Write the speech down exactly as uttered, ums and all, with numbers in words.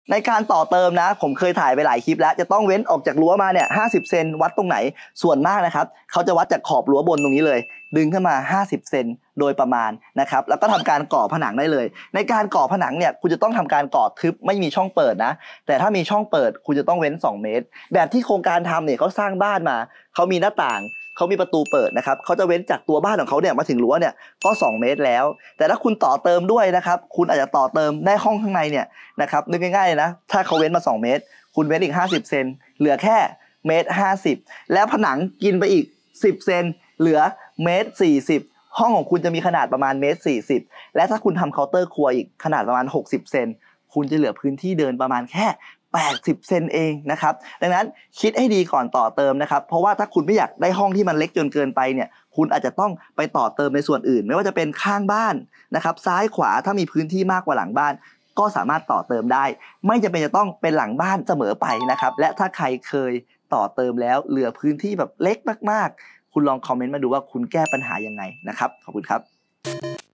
ในการต่อเติมนะผมเคยถ่ายไปหลายคลิปแล้วจะต้องเว้นออกจากรั้วมาเนี่ยห้าสิบเซนวัดตรงไหนส่วนมากนะครับเขาจะวัดจากขอบรั้วบนตรงนี้เลยดึงขึ้นมาห้าสิบเซนโดยประมาณนะครับแล้วก็ทำการก่อผนังได้เลยในการก่อผนังเนี่ยคุณจะต้องทำการก่อทึบไม่มีช่องเปิดนะแต่ถ้ามีช่องเปิดคุณจะต้องเว้นสองเมตรแบบที่โครงการทำเนี่ยเขาสร้างบ้านมาเขามีหน้าต่างเขามีประตูเปิดนะครับเขาจะเว้นจากตัวบ้านของเขาเนี่ยมาถึงรั้วเนี่ยก็สองเมตรแล้วแต่ถ้าคุณต่อเติมด้วยนะครับคุณอาจจะต่อเติมได้ห้องข้างในเนี่ยนะครับนึกง่ายๆนะถ้าเขาเว้นมาสองเมตรคุณเว้นอีกห้าสิบเซนเหลือแค่เมตรห้าสิบแล้วผนังกินไปอีกสิบเซนเหลือเมตรสี่สิบห้องของคุณจะมีขนาดประมาณเมตรสี่สิบและถ้าคุณทำเคาน์เตอร์ครัวอีกขนาดประมาณหกสิบเซนคุณจะเหลือพื้นที่เดินประมาณแค่แปดสิบเซนเองนะครับดังนั้นคิดให้ดีก่อนต่อเติมนะครับเพราะว่าถ้าคุณไม่อยากได้ห้องที่มันเล็กจนเกินไปเนี่ยคุณอาจจะต้องไปต่อเติมในส่วนอื่นไม่ว่าจะเป็นข้างบ้านนะครับซ้ายขวาถ้ามีพื้นที่มากกว่าหลังบ้านก็สามารถต่อเติมได้ไม่จำเป็นจะต้องเป็นหลังบ้านเสมอไปนะครับและถ้าใครเคยต่อเติมแล้วเหลือพื้นที่แบบเล็กมากๆคุณลองคอมเมนต์มาดูว่าคุณแก้ปัญหายังไงนะครับขอบคุณครับ